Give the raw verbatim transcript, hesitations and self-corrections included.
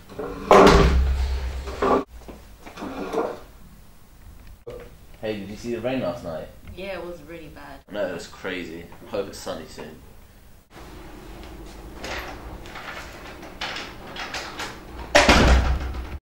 Hey, did you see the rain last night? Yeah, it was really bad. No, it was crazy. I hope it's sunny soon.